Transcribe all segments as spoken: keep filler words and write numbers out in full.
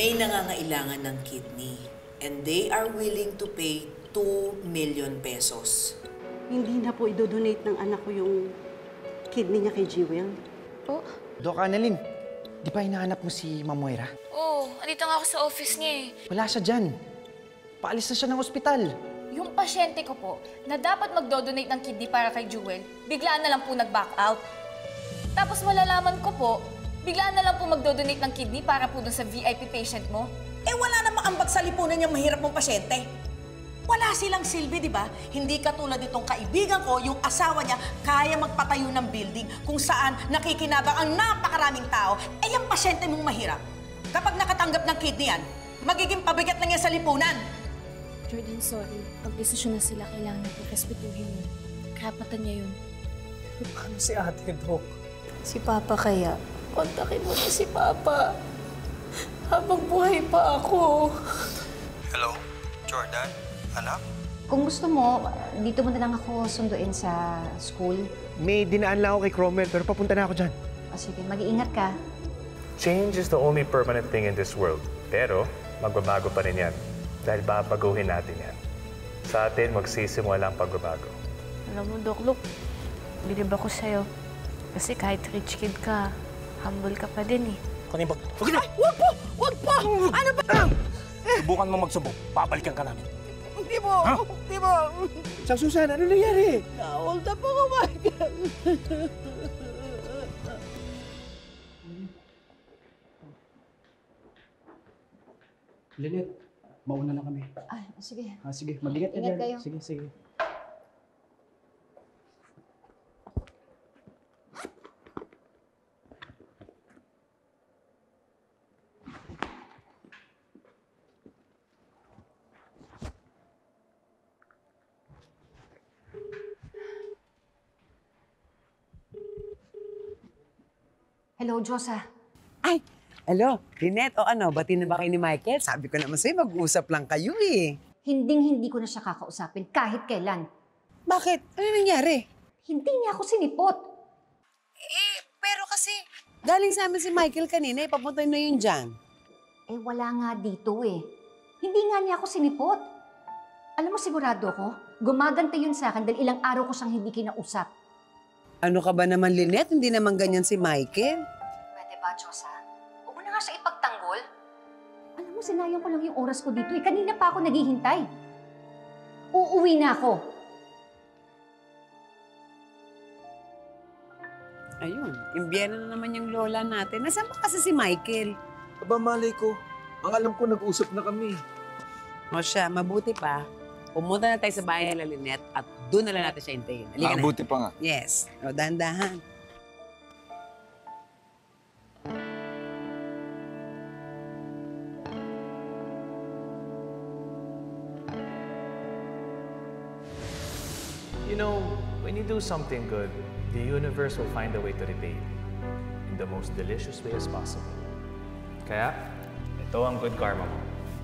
May nangangailangan ng kidney and they are willing to pay two million pesos. Hindi na po idodonate ng anak ko yung kidney niya kay Jewel. Po? Doc Annalyn, di ba hinahanap mo si Ma'am Moira? Oo, oh, andito nga ako sa office niya eh. Wala siya dyan. Paalis na siya ng ospital. Yung pasyente ko po, na dapat magdodonate ng kidney para kay Jewel, biglaan na lang po nag-back out. Tapos malalaman ko po, biglaan na lang po magdodonate ng kidney para po dun sa V I P patient mo. Eh wala namang ambag sa lipunan yung mahirap mong pasyente. Wala silang silbi, di ba? Hindi katulad itong kaibigan ko, yung asawa niya, kaya magpatayo ng building kung saan nakikinabang ang napakaraming tao. Eh yung pasyente mong mahirap, kapag nakatanggap ng kidney yan, magiging pabigat lang yan sa lipunan. Jordan, sorry. Pag-desisyon na sila, kailangan natin respetuhin yun. Karapatan niya yun. Paano si ate, Doc? Si Papa kaya? Kontakin mo na si Papa. Habang buhay pa ako. Hello, Jordan? Anak? Kung gusto mo, dito mo na lang ako sunduin sa school. May dinaan lang ako kay Cromwell, pero papunta na ako dyan. O sige, mag-iingat ka. Change is the only permanent thing in this world. Pero, magbabago pa rin yan. Dahil babaguhin natin yan. Sa atin, magsisimula ang pagbabago. Alam mo, Doc, look, bilib ako sa'yo. Kasi kahit rich kid ka, humble ka pa din eh. Kunin bag. Huwag na! Ay, wag po! Wag po! Ano ba? Subukan mo magsubok. Babalikan ka namin. Hindi mo! Huh? Hindi mo! Sang Susan, ano nangyari? Na-hold up ako, Michael. Lynette, mauna na kami. Ah, sige. Ah, sige, mag-ingat ka Ingat dyan. kayo. Sige, sige. Hello, Josa. Ay, hello, Lynette, o ano, bati na ba kayo ni Michael? Sabi ko naman sa'yo, mag-uusap lang kayo eh. Hinding-hindi ko na siya kakausapin kahit kailan. Bakit? Ano nangyari? Hindi niya ako sinipot. Eh, pero kasi, galing sa amin si Michael kanina, ipapunta na yun dyan. Eh, wala nga dito eh. Hindi nga niya ako sinipot. Alam mo, sigurado ko, gumagante yun sa akin dahil ilang araw ko siyang hindi kinausap. Ano ka ba naman, Lynette? Hindi naman ganyan si Michael. Pwede ba, Josa? Huwag mo na nga siya ipagtanggol. Alam mo, sinayang ko lang yung oras ko dito eh. Kanina pa ako naghihintay. Uuwi na ako. Ayun, imbiyena na naman yung lola natin. Nasaan ba kasi si Michael? Aba, malay ko. Ang alam ko, nag-usap na kami. O siya, mabuti pa. Pumunta na tayo sa bahay nila Lynette at doon na lang natin siya hintayin. Halika na. Mabuti pa nga. Yes. O, dahan-dahan. You know, when you do something good, the universe will find a way to repay you in the most delicious way as possible. Kaya, ito ang good karma mo.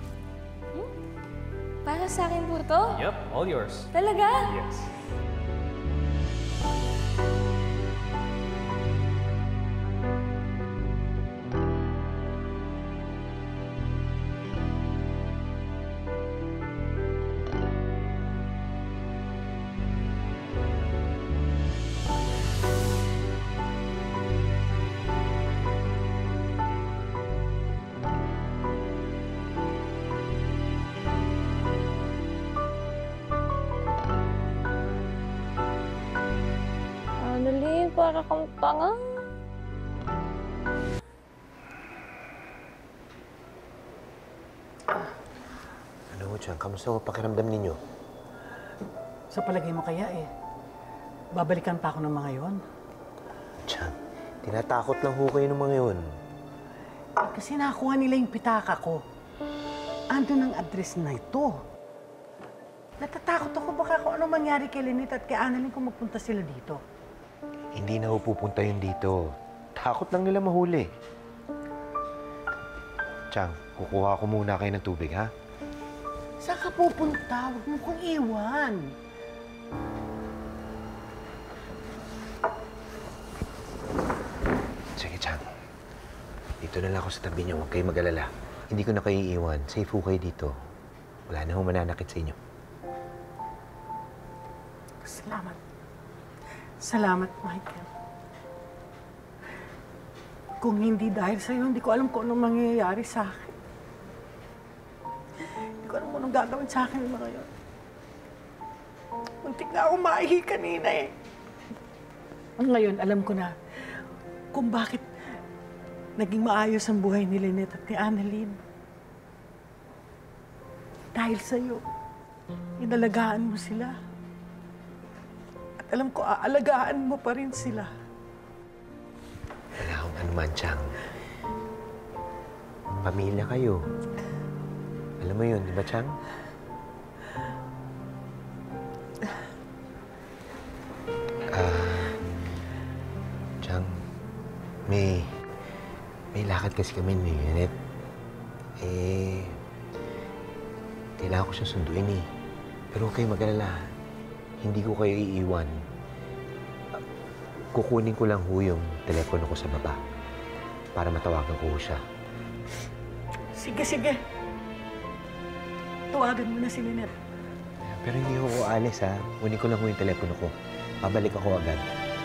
Para sa akin po to? Yep, all yours. Talaga? Yes. Annalyn, para kang tanga. Ano mo, Chan? Kamusta ang pakiramdam ninyo? Sa palagay mo kaya eh, babalikan pa ako ng mga yon. Chan, tinatakot lang ho kayo ng mga yun. Eh, kasi nakuha nila yung pitaka ko. Ando ng address na ito. Natatakot ako baka kung ano mangyari kay Lynette at kay Annalyn kung magpunta sila dito. Hindi na ho pupunta yun dito. Takot lang nila mahuli. Chang, kukuha ko muna kayo ng tubig, ha? Saan ka pupunta? Huwag mo kong iwan. Sige, Chang. Dito na lang ako sa tabi niyo. Huwag kayo mag-alala. Hindi ko na kayo iiwan. Safe ho kayo dito. Wala na ho mananakit sa inyo. Salamat. Salamat, Michael. Kung hindi dahil sa'yo, hindi ko alam kung anong mangyayari sa akin. Hindi ko alam kung anong gagawin sa akin mga yun. Muntik na ako maihi kanina eh. Ngayon, alam ko na kung bakit naging maayos ang buhay ni Lynette at ni Annalyn. Dahil sa'yo, inalagaan mo sila. At alam ko, aalagaan mo pa rin sila. Wala akong anuman, Chang. Pamilya kayo. Alam mo yun, di ba, Chang? Ah, Chang, may... may lakad kasi kami ni Lynette. Eh... kailangan ko siya sunduin eh. Pero huwag kayong mag-alala. Hindi ko kayo iiwan. Kukunin ko lang ho yung telepono ko sa baba para matawagan ko siya. Sige, sige. Tawagan mo na si Lynette. Pero hindi ho ko alis ha. Kunin ko lang ho yung telepono ko. Pabalik ako agad.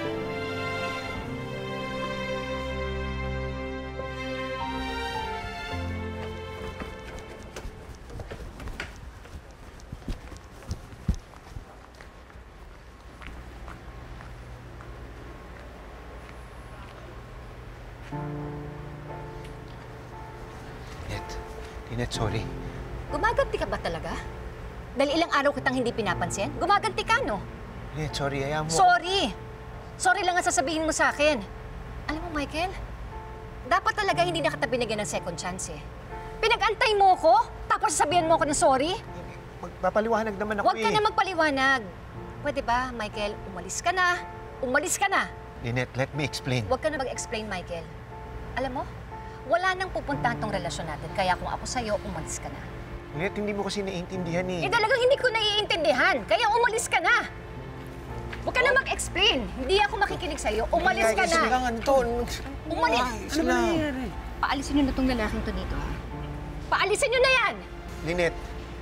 Lynette, sorry. Gumaganti ka ba talaga? Dahil ilang araw kitang hindi pinapansin? Gumaganti ka, no? Lynette, sorry. Ayaw mo. Sorry! Sorry lang ang sasabihin mo sa akin. Alam mo, Michael, dapat talaga hindi na kita binigyan ng second chance eh. Pinag-antay mo ko, tapos sasabihin mo ako ng sorry? Magpapaliwanag naman ako Huwag eh. ka na magpaliwanag. Pwede ba, Michael, umalis ka na. Umalis ka na. Lynette, let me explain. Huwag ka na mag-explain, Michael. Alam mo, wala nang pupuntahan tong relasyon natin, kaya kung ako sa'yo, umalis ka na. Lynette, hindi mo kasi naiintindihan eh. Eh talagang hindi ko naiintindihan, kaya umalis ka na. Huwag ka na mag-explain. Hindi ako makikinig sa'yo. Umalis ka na. Sige, Anton. Umalis. Ano ba nangyayari? Paalisin niyo na tong lalaking to dito, ha? Paalisin niyo na yan! Lynette,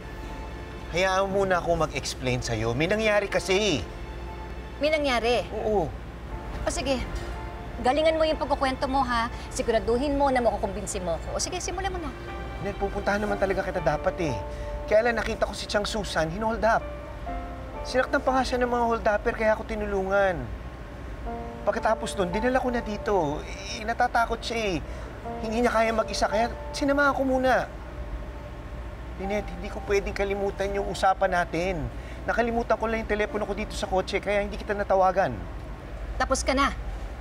hayaan mo muna ako mag-explain sa'yo. May nangyari kasi. May nangyari? Oo. O sige, galingan mo yung pagkukwento mo, ha? Siguraduhin mo na makukumbinsi mo ko. O sige, simulan mo na. Lynette, pupuntahan naman talaga kita dapat eh. Kaya lang nakita ko si Chang Susan, hinold up. Sinaktan pa nga siya ng mga hold-upper, kaya ako tinulungan. Pagkatapos nun, dinala ko na dito. Eh, natatakot siya eh. Hindi niya kaya mag-isa, kaya sinamahan ko muna. Lynette, hindi ko pwedeng kalimutan yung usapan natin. Nakalimutan ko lang yung telepono ko dito sa kotse, kaya hindi kita natawagan. Tapos ka na.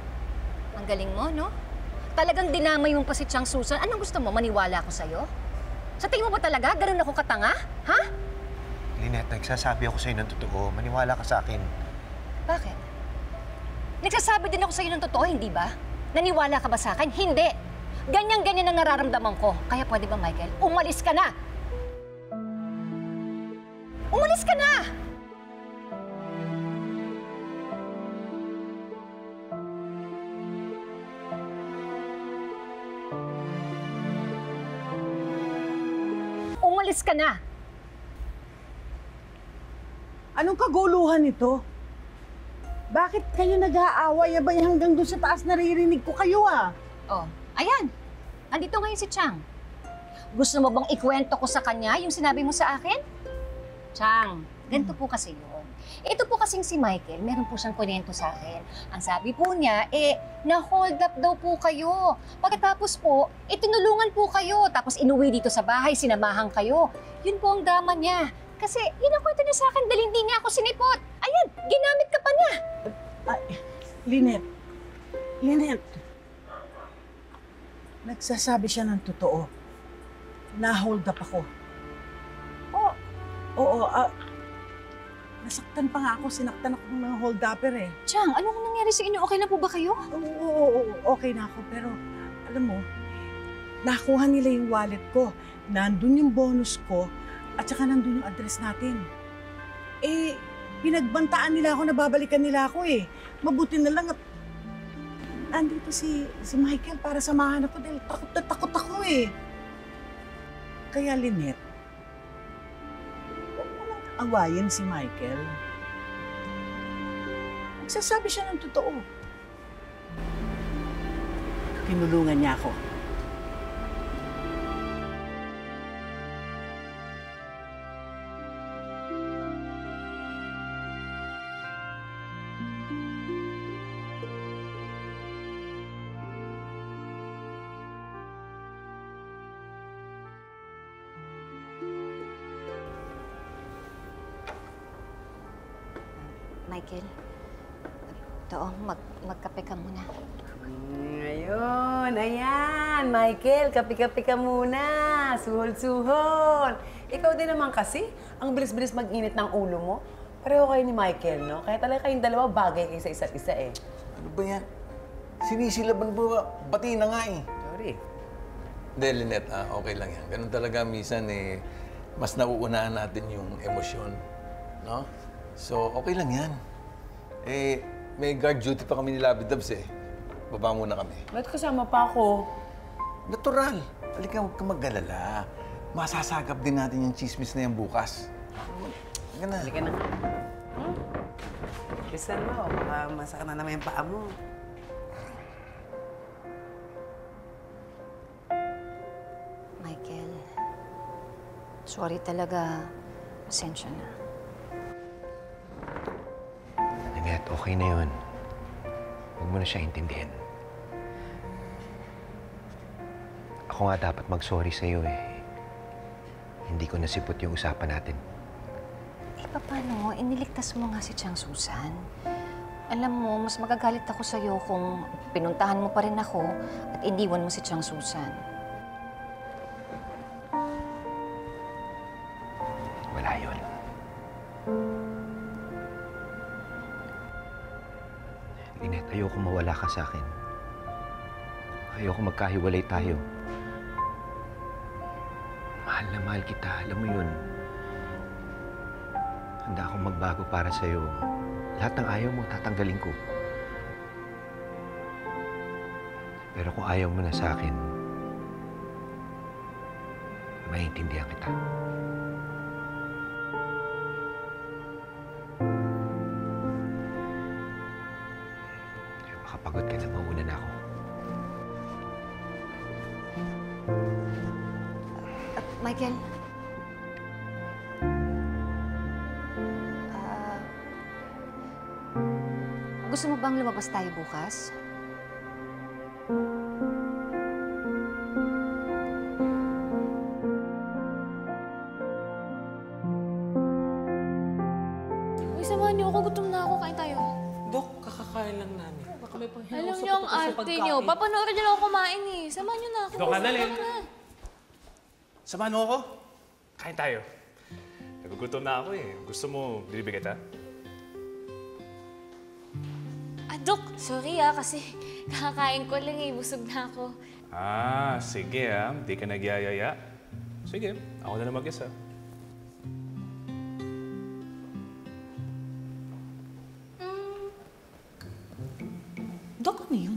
Ang galing mo, no? Talagang dinamay mo pa si Chang Susan. Anong gusto mo? Maniwala ako sa'yo? Sa tingin mo ba talaga? Ganun ako katanga? Ha? Lynette, nagsasabi ako sa'yo ng totoo. Maniwala ka sa akin. Bakit? Nagsasabi din ako sa'yo ng totoo, hindi ba? Naniwala ka ba sa akin? Hindi! Ganyan-ganyan ang nararamdaman ko. Kaya pwede ba, Michael? Umalis ka na! Umalis ka na! Umalis ka na! Anong kaguluhan ito? Bakit kayo nag-aaway? Abay hanggang doon sa taas naririnig ko kayo ah. Oh, ayan. Andito ngayon si Chang. Gusto mo bang ikwento ko sa kanya yung sinabi mo sa akin? Chang, ganito po kasi yun. Ito po kasing si Michael, meron po siyang kwento sa akin. Ang sabi po niya, eh, na-hold up daw po kayo. Pagkatapos po, eh, tinulungan po kayo. Tapos inuwi dito sa bahay, sinamahan kayo. Yun po ang drama niya. Kasi yun ang kwento niya sa akin dahil hindi niya ako sinipot. Ayan, ginamit ka pa niya. Ay, Lynette. Lynette. Nagsasabi siya ng totoo. Na-hold up ako. Oo. Oo, ah... nasaktan pa nga ako. Sinaktan ako ng mga hold-upper eh. Chang, anong nangyari sa inyo? Okay na po ba kayo? Oo, oo, oo, okay na ako. Pero, alam mo, nakuha nila yung wallet ko. Nandun yung bonus ko. At saka nandun yung address natin. Eh, pinagbantaan nila ako na babalikan nila ako eh. Mabuti na lang at andito si, si Michael para samahan ako dahil takot na takot ako eh. Kaya Lynette, huwag mo nang awayin si Michael. Magsasabi siya ng totoo. Tinulungan niya ako. Michael, ito, mag magkape ka muna. Ngayon, ayan. Michael, kapi-kapi ka muna. Suhol-suhol. Ikaw din naman kasi, ang bilis-bilis mag-init ng ulo mo. Pareho kayo ni Michael, no? Kaya talaga kayong dalawa bagay kayo sa isa't isa eh. Ano ba yan? Sinisilaban ba? Bati na nga eh. Sorry. Hindi, Lynette, ah, okay lang yan. Ganun talaga minsan eh, mas nauunahan natin yung emosyon. No? So, okay lang yan. Eh, may guard duty pa kami ni Labi Dubs eh. Baba muna kami. Ba't kasama pa ako? Natural. Halika, huwag ka mag-alala. Masasagap din natin yung chismis na yan bukas. Halika na. Halika na. Hmm? Kisan mo, baka masakit na naman yung paa mo. Michael, sorry talaga. Pasensya na. Lynette, okay na yun. Huwag mo na siya intindihin. Ako nga dapat mag-sorry sa'yo eh. Hindi ko nasipot yung usapan natin. Eh, paano? Iniligtas mo nga si Chang Susan. Alam mo, mas magagalit ako sa'yo kung pinuntahan mo pa rin ako at iniwan mo si Chang Susan. Wala yun. Lynette, ayoko mawala ka sa akin. Ayoko magkahiwalay tayo. Mahal na mahal kita, alam mo yun. Handa akong magbago para sa'yo. Lahat ng ayaw mo, tatanggalin ko. Pero kung ayaw mo na sa akin, maintindihan kita. Pagod ka na, mauna na ako. Uh, Michael? Uh, gusto mo bang lumabas tayo bukas? Uy, samahan niyo ako. Gutom na ako. Kain tayo. Dok, kakakain lang namin. Alam niyo ang arte niyo. Papanoorin niyo lang ako kumain eh. Samahan niyo na ako. Dok, andali. Samahan na. Samahan mo ako. Kain tayo. Nagugutom na ako eh. Gusto mo, bilibig kita? Ah, Dok, sorry ah. Kasi kakakain ko lang eh. Busog na ako. Ah, sige ah. Di ka nagyayaya. Sige, ako na lang mag-isa. Dok, ano yun?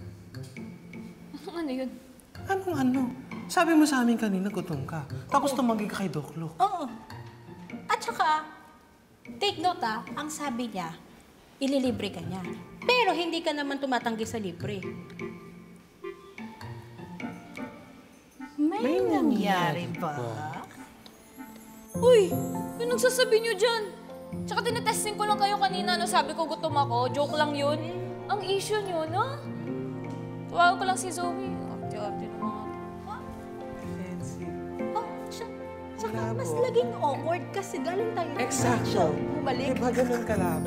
Ano yun? Anong ano? Sabi mo sa amin kanina, gutom ka. Tapos tumanggi ka kay Doc Lo. Oo. At saka, take note ah, ang sabi niya, ililibre ka niya. Pero hindi ka naman tumatanggi sa libre. May, May nangyari ba? Uy! Yung nagsasabi niyo dyan. Tsaka tinetesting ko lang kayo kanina. Ano sabi ko gutom ako? Joke lang yun. Ang issue niyo, no? Tuwagan ko lang si Zoe. Arte-arte naman. Oh, siya. Tsaka mas laging awkward kasi galing tayo ng Exacto. show. Bumalik. Diba ganun kalabo?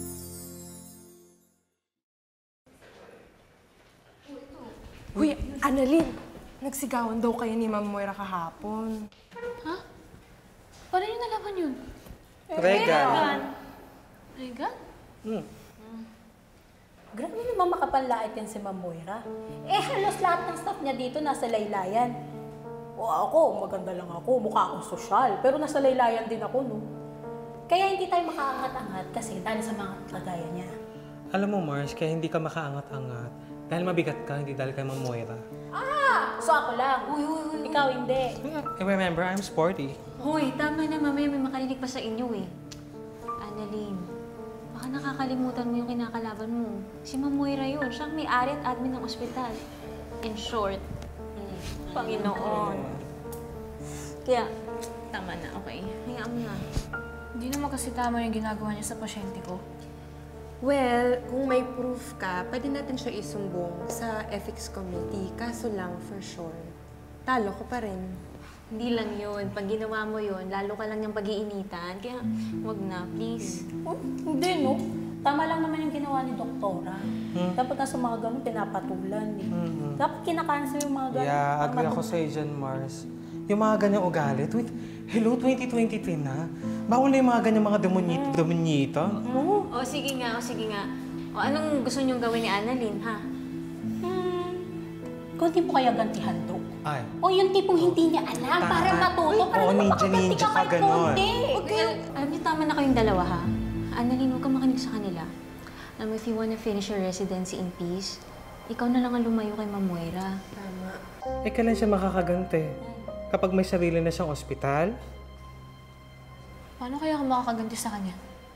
Uy, Annalyn! Nagsigawan daw kayo ni Ma'am Moira kahapon. Ha? Paano niyo nalaman yun? Regan. Regan? Hmm. Grabe naman makapanlait yan si Ma'am Moira. Eh, halos lahat ng staff niya dito nasa laylayan. O ako, maganda lang ako, mukha akong sosyal. Pero nasa laylayan din ako, no? Kaya hindi tayo makaangat-angat kasi dahil sa mga kagaya niya. Alam mo, Mars, kaya hindi ka makaangat-angat. Dahil mabigat ka, hindi dahil kay Ma'am Moira. Ah! So ako lang. Uy, uy, uy. Ikaw hindi. Remember, I'm sporty. Hoy, tama na, mamaya may makarinig pa sa inyo eh. Annalyn, baka nakakalimutan mo yung kinakalaban mo. Si Ma'am Moira yun. Siya ang may-ari at admin ng ospital. In short, mm, Panginoon. Kaya, tama na, okay. Hayaan mo na. Hindi naman kasi tama yung ginagawa niya sa pasyente ko. Well, kung may proof ka, pwede natin siya isumbong sa ethics committee. Kaso lang, for sure, talo ko pa rin. Hindi lang yun. Pag ginawa mo yun, lalo ka lang niyang pag-iinitan. Kaya, wag na, please. Oh, hindi, no? Tama lang naman yung ginawa ni Doktora. Hmm? Dapat nga sa mga gamot, pinapatulan eh. Mhm. Dapat kinakansel yung mga gamot. Yeah, para agree ako matu- sa'yo dyan, Mars. Yung mga ganyang ugali, wait, hello, twenty twenty-three na? Bawal na yung mga ganyang mga demonyito, demonyito? Oo. O, sige nga, o sige nga. O, anong gusto niyong gawin ni Annalyn, ha? Hmm. Kung di mo kaya gantihan, Dok. Ay. O yung tipong hindi niya alam para matuto, para Oo, naman ninja, makaganti ninja ka ka, kahit ganon. konti. Okay. Alam niyo, tama na kayong dalawa, ha? Annalyn, huwag kang makinig sa kanila. Alam mo, if you wanna finish your residency in peace, ikaw na lang ang lumayo kay Ma'am Moira. Tama. Eh, kailan siya makakaganti? Kapag may sarili na siyang ospital? Paano kaya ako makakaganti sa kanya?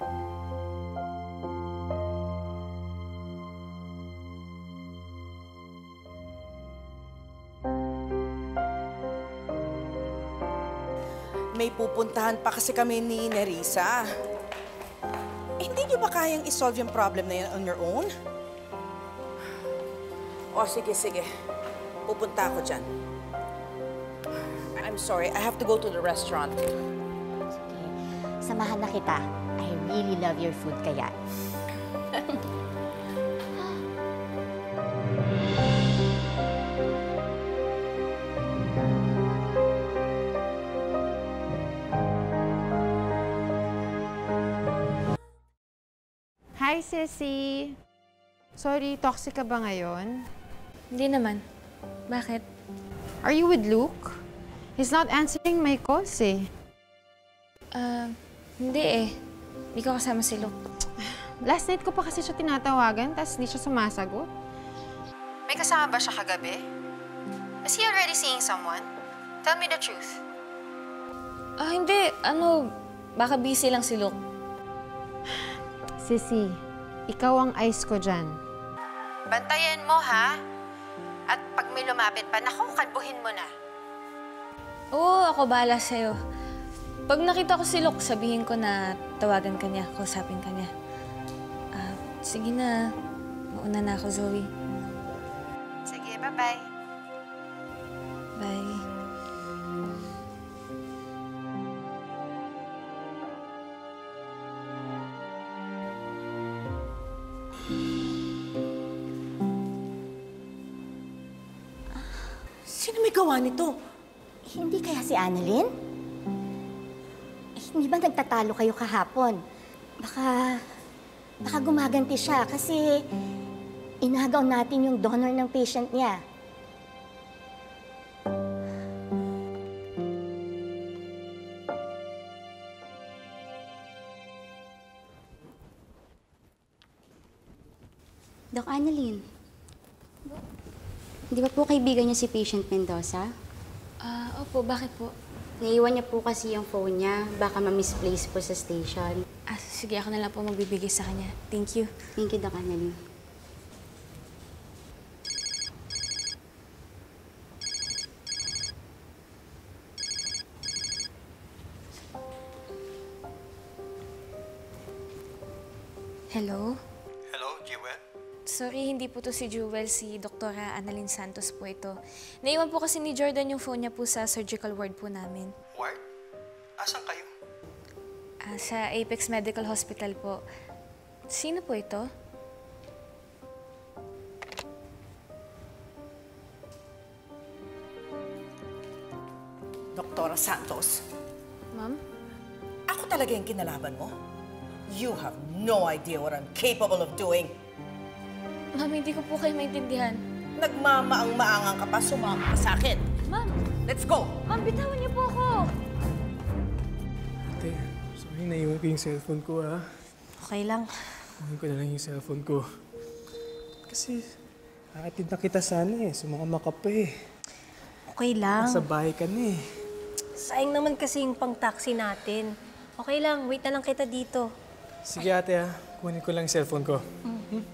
May pupuntahan pa kasi kami ni Nerissa. Eh, hindi niyo ba kayang isolve yung problem na yan on your own? O, sige, sige. Pupunta ako dyan. I'm sorry, I have to go to the restaurant. Samahan na kita. I really love your food kaya. Hi, Sissy. Sorry, toxic ka ba ngayon? Hindi naman. Bakit? Are you with Luke? He's not answering my calls eh. Ah, hindi eh. Hindi ko kasama si Luke. Last night ko pa kasi siya tinatawagan, tapos hindi siya sumasagot. May kasama ba siya kagabi? Is he already seeing someone? Tell me the truth. Ah, hindi. Ano, baka busy lang si Luke. Sissy, ikaw ang ice ko dyan. Bantayan mo, ha? At pag may lumapit pa, naku, kalbuhin mo na. Oo, ako bahala sa'yo. Pag nakita ko si Luke, sabihin ko na tawagan ka niya, kausapin ka niya. Ah, sige na. Mauna na ako, Zoe. Sige, bye-bye. Bye. Sino may gawa nito? Hindi kaya si Annalyn? Eh, hindi ba nagtatalo kayo kahapon? Baka... baka gumaganti siya kasi inagaw natin yung donor ng patient niya. Doc Annalyn, di ba po kaibigan niya si patient Mendoza? Ah, opo. Bakit po? Naiwan niya po kasi yung phone niya. Baka ma-misplace po sa station. Ah, sige. Ako na lang po magbibigay sa kanya. Thank you. Thank you, Doc Annalyn. Hello? Hello, Jewel? Sorry, hindi po to si Jewel. Si Doktora Annalyn Santos po ito. Naiwan po kasi ni Jordan yung phone niya po sa surgical ward po namin. Ward? Asan kayo? Ah, sa Apex Medical Hospital po. Sino po ito? Doktora Santos, Ma'am? ako talaga yung kinalaban mo? You have no idea what I'm capable of doing. Ma'am, hindi ko po kayo maintindihan. Nagmamaang-maangang ka pa, sumama ka sa akin. Ma'am! Let's go! Ma'am, bitawan niyo po ako! Ate, sorry, naiwan ko yung cellphone ko, ha? Okay lang. Kunin ko na lang yung cellphone ko. Kasi, aatid na kita sana eh. Sumama ka pa eh. Okay lang. Nasa bahay ka na eh. Sayang naman kasi yung pang-taxi natin. Okay lang, wait na lang kita dito. Sige ate ha, kunin ko lang yung cellphone ko. Mm.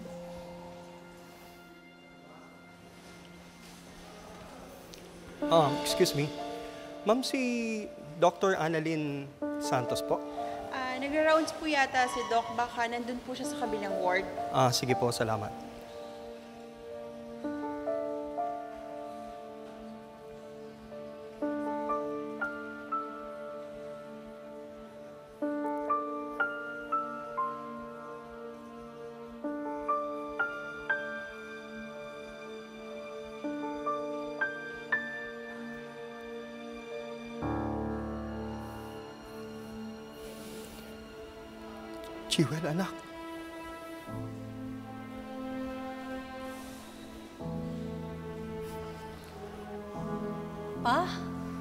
Um, excuse me. Ma'am, si Doctor Annalyn Santos po? Ah, nagra-rounds po yata si Doc. Baka nandun po siya sa kabilang ward. Ah, sige po, salamat. Jewel, anak. Pa?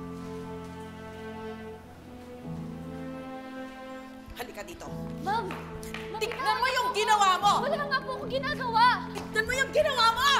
Halika dito. Ma'am! Tignan mo yung ginawa mo! Wala nga po akong ginagawa! Tignan mo yung ginawa mo!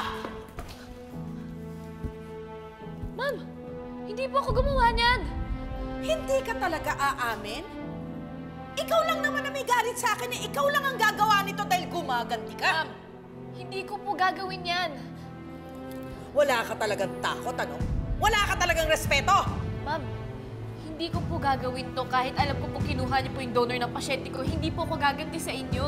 Ma'am! Hindi po ako gumawa niyan! Hindi ka talaga aamin? Ikaw lang naman na may galit sa akin eh. Ikaw lang ang gagawa nito dahil gumaganti ka. Ma'am, hindi ko po gagawin yan. Wala ka talagang takot, ano? Wala ka talagang respeto! Ma'am, hindi ko po gagawin to kahit alam ko po kinuha niyo po yung donor ng pasyente ko. Hindi po ako gaganti sa inyo.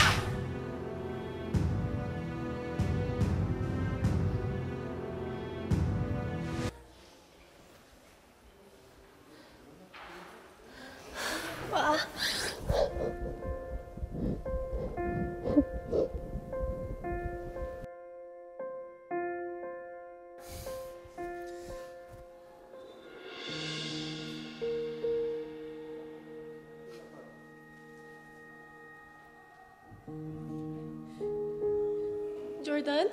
Pa? Jordan?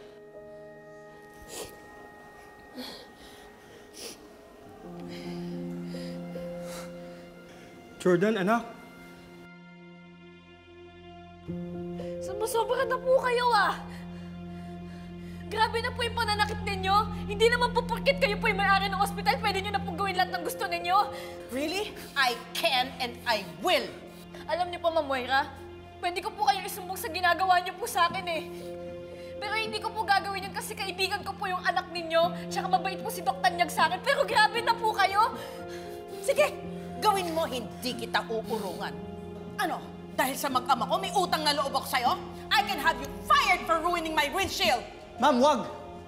Jordan, anak. Sumusobra na po kayo ah! Grabe na po yung pananakit ninyo! Hindi naman po porket kayo po yung may-ari ng ospital, pwede nyo na pong gawin lahat ng gusto ninyo! Really? I can and I will! Alam niyo po, Ma'am Moira, pwede ko po kayo isumbong sa ginagawa niyo po sa akin eh. Pero hindi ko po gagawin yun kasi kaibigan ko po yung anak ninyo, tsaka mabait po si Doc Tanyag sa akin, pero grabe na po kayo! Sige, gawin mo, hindi kita uurungan. Ano? Dahil sa mag-ama ko, may utang na loob ako sa'yo? I can have you fired for ruining my windshield! Ma'am, wag!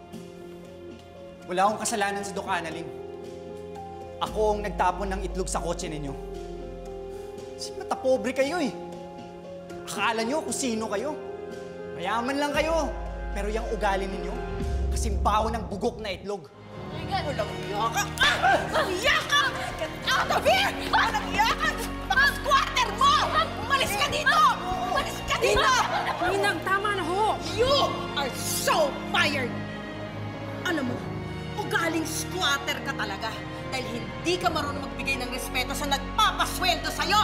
Wala akong kasalanan sa Doc Annalyn. Ako ang nagtapon ng itlog sa kotse ninyo. Kasi matapobre kayo eh. Akala nyo kung sino kayo. Mayaman lang kayo. Pero yung ugali ninyo, kasing baho ng bugok na itlog. Walang iya ka! Ah! Walang iya ka! Get out of here! Walang iya ka! Baka squatter mo! Umalis ka dito! Umalis ka dito! Ninang, tama na ho! You are so fired! Alam mo, ugaling squatter ka talaga dahil hindi ka marunong magbigay ng respeto sa nagpapasweldo sa'yo!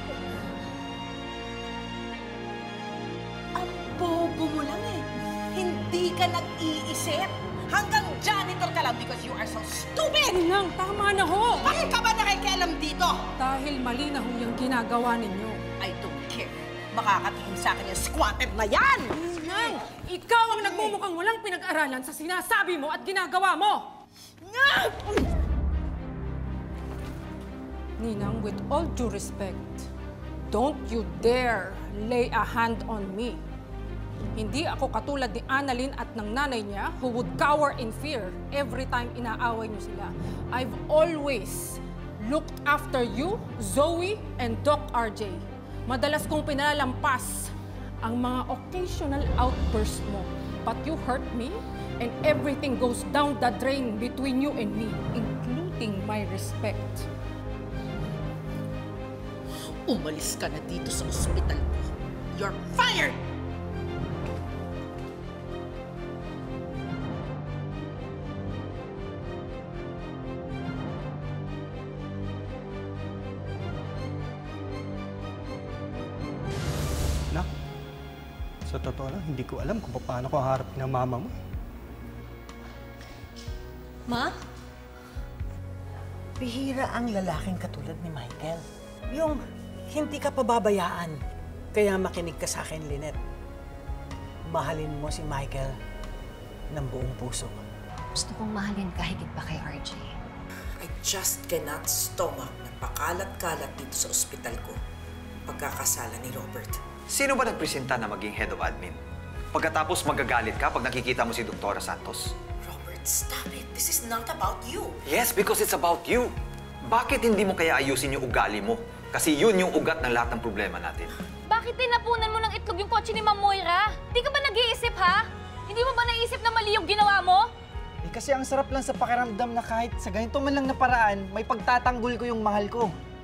Ang bobo mo lang eh. Hindi ka nag-iisip. Hanggang janitor ka lang because you are so stupid! Ninang, tama na ho! Bakit ka ba nakikialam dito? Dahil mali na ho yung ginagawa ninyo. I don't care. Makakatingin sa akin yung squatter na yan! Ninang, ikaw ang nagmumukhang walang pinag-aralan sa sinasabi mo at ginagawa mo! Ninang, with all due respect, don't you dare lay a hand on me. Hindi ako katulad ni Annalyn at ng nanay niya who would cower in fear every time inaaway niyo sila. I've always looked after you, Zoe, and Doc R J. Madalas kong pinalampas ang mga occasional outbursts mo. But you hurt me, and everything goes down the drain between you and me, including my respect. Umalis ka na dito sa ospital ko. You're fired! Nak, sa totoo lang, hindi ko alam kung paano ko haharapin ang mama mo. Ma? Bihira ang lalaking katulad ni Michael. Yung hindi ka pababayaan. Kaya makinig ka sa akin, Lynette. Mahalin mo si Michael ng buong puso. Gusto kong mahalin ka higit pa kay R J. I just cannot stomach na pakalat-kalat dito sa ospital ko. Pagkakasala ni Robert. Sino ba nagpresenta na maging head of admin? Pagkatapos magagalit ka pag nakikita mo si Doktora Santos. Robert, stop it. This is not about you. Yes, because it's about you. Bakit hindi mo kaya ayusin yung ugali mo? Kasi yun yung ugat ng lahat ng problema natin. Bakit tinapunan mo ng itlog yung kotse ni Ma'am Moira? Di ka ba nag-iisip, ha? Hindi mo ba naisip na mali yung ginawa mo? Eh kasi ang sarap lang sa pakiramdam na kahit sa ganito man lang na paraan, may pagtatanggol ko yung mahal ko.